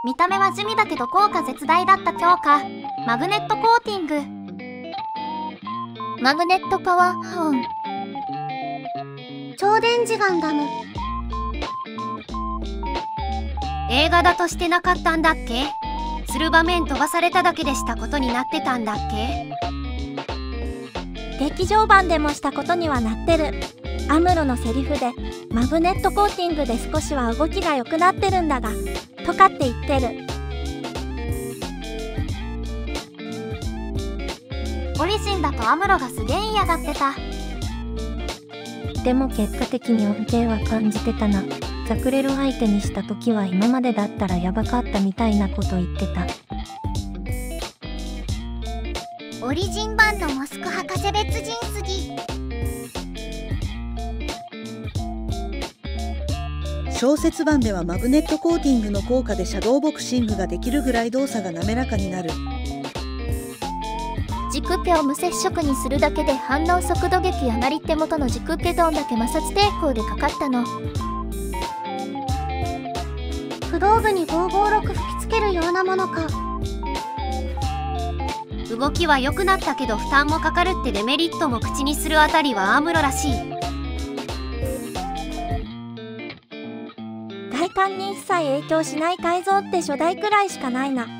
見た目は地味だけど効果絶大だった強化、マグネットコーティング。マグネット化は、 超電磁ガンダム。 映画だとしてなかったんだっけ？する場面飛ばされただけでしたことになってたんだっけ？ 劇場版でもしたことにはなってる。アムロのセリフでマグネットコーティングで少しは動きが良くなってるんだが、とかって言ってる。 オリジンだとアムロがすげえ嫌がってた。 でも結果的に恩恵は感じてたな。ザクレル相手にした時は今までだったらヤバかったみたいなこと言ってた。 オリジン版のモスク博士別人すぎ。 小説版ではマグネットコーティングの効果でシャドーボクシングができるぐらい動作が滑らかになる。 軸手を無接触にするだけで反応速度撃上がりって元の軸手ドンだけ摩擦抵抗でかかったの。 不動部に556吹きつけるようなものか。 動きは良くなったけど負担もかかるってデメリットも口にするあたりはアムロらしい。 外観に一切影響しない改造って初代くらいしかないな。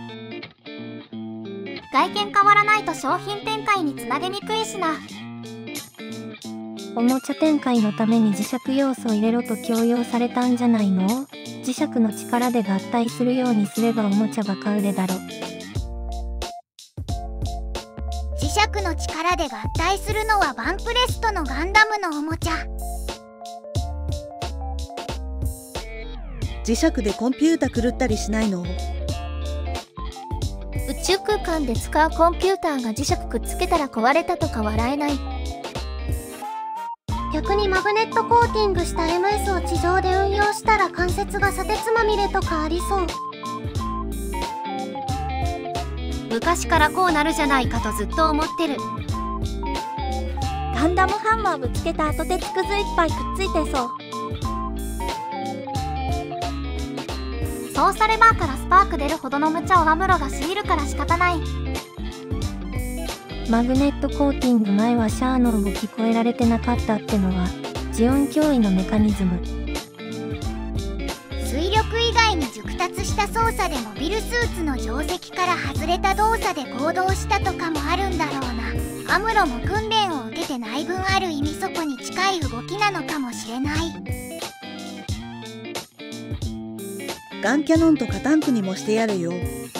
外見変わらないと商品展開につなげにくいしな。 おもちゃ展開のために磁石要素入れろと強要されたんじゃないの？磁石の力で合体するようにすればおもちゃバカ売れだろ。 磁石の力で合体するのはバンプレストのガンダムのおもちゃ。 磁石でコンピュータ狂ったりしないの？ 宇宙空間で使うコンピューターが磁石くっつけたら壊れたとか笑えない。 逆にマグネットコーティングした MS を地上で運用したら関節が砂鉄まみれとかありそう。 昔からこうなるじゃないかとずっと思ってる。 ガンダムハンマーぶつけた後鉄くずいっぱいくっついてそう。 ソーサレバーからスパーク出るほどの無茶をアムロが強いるから仕方ない。 マグネットコーティング前はシャアの動き超えられてなかったってのはジオン脅威のメカニズム。 推力以外に熟達した操作でモビルスーツの定石から外れた動作で行動したとかもあるんだろうな。アムロも訓練を受けてない分ある意味そこに近い動きなのかもしれない。 ガンキャノンとカタンクにもしてやるよ。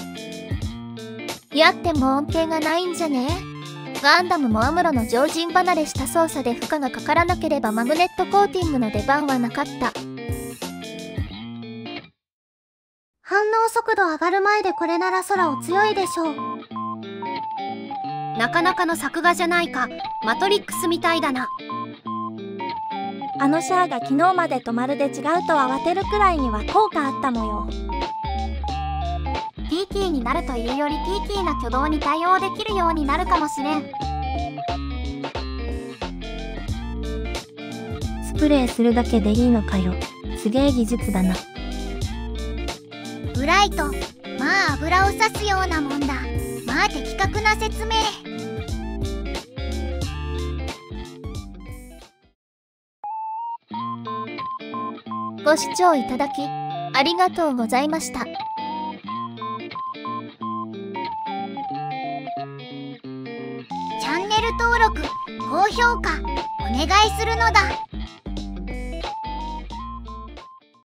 やっても恩恵がないんじゃね？ガンダムもアムロの常人離れした操作で負荷がかからなければマグネットコーティングの出番はなかった。 反応速度上がる前でこれなら空を強いでしょう。 なかなかの作画じゃないか。マトリックスみたいだな。 あのシャアが昨日までとまるで違うと慌てるくらいには効果あったもよ。 ティーキーになるというよりティーキーな挙動に対応できるようになるかもしれん。 スプレーするだけでいいのかよ。すげえ技術だな。 ブライト、まあ油を差すようなもんだ。まあ的確な説明。 ご視聴いただきありがとうございました。 チャンネル登録、高評価、お願いするのだ。